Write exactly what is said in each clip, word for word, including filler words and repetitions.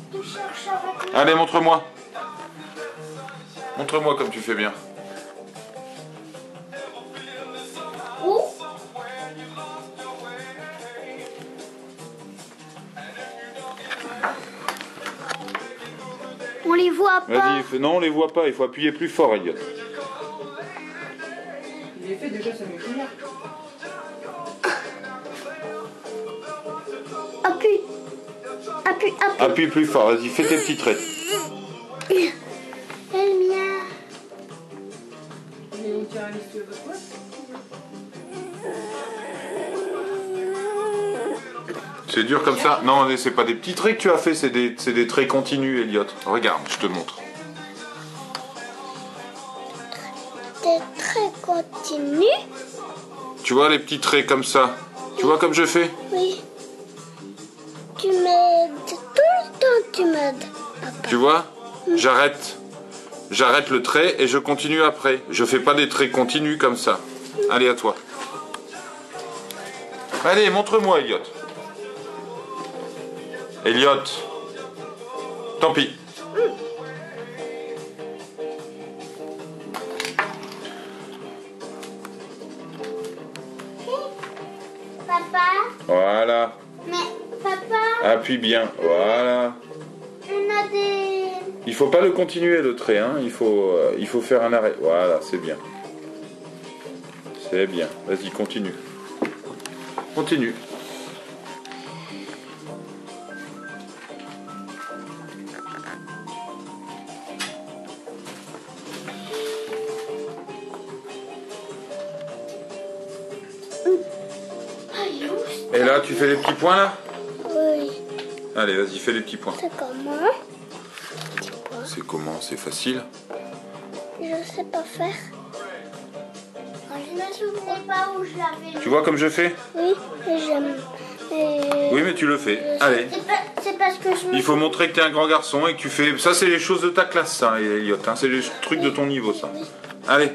tu cherches avec... Allez, montre-moi. Montre-moi comme tu fais bien. Où? On les voit pas. Vas-y, fais- non, on les voit pas. Il faut appuyer plus fort, Elliot. Il est fait déjà, ça va finir. Appuie. Appuie, appuie. Appuie plus fort. Vas-y, fais tes petits traits. Elle mia. Et on tire à l'issue de votre boîte. C'est dur comme ça? Non, mais c'est pas des petits traits que tu as fait, c'est des, c'est des traits continus, Elliot. Regarde, je te montre. T'es très continu. Tu vois les petits traits comme ça? Tu vois comme je fais? Oui. Tu m'aides tout le temps, tu m'aides. Tu vois? J'arrête. J'arrête le trait et je continue après. Je fais pas des traits continus comme ça. Allez, à toi. Allez, montre-moi, Elliot. Elliot. Tant pis. Papa, Voilà. mais papa, Appuie bien. Voilà. on a des... Il faut pas le continuer le trait, hein. Il faut, euh, il faut faire un arrêt. Voilà, c'est bien. C'est bien. Vas-y, continue. Continue. Et là, tu fais les petits points là? Oui, Allez, vas-y, fais les petits points. c'est comment? C'est comment? C'est facile. Je sais pas faire. Je ne me souvenais pas où je l'avais. Tu vois comme je fais? Oui, mais j'aime. mais- Oui, mais tu le fais. Allez. C'est pas- C'est parce que je me... Il faut montrer que tu es un grand garçon et que tu fais... Ça, c'est les choses de ta classe, ça, Elliot. Hein. C'est les trucs de ton niveau, ça. Allez.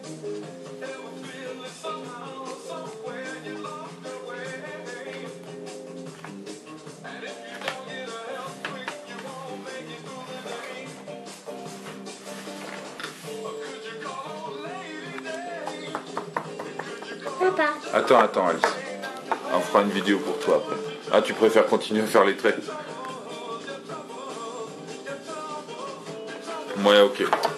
Papa. Attends, attends, Alice. On fera une vidéo pour toi après. Ah, tu préfères continuer à faire les traits? Ouais, ok.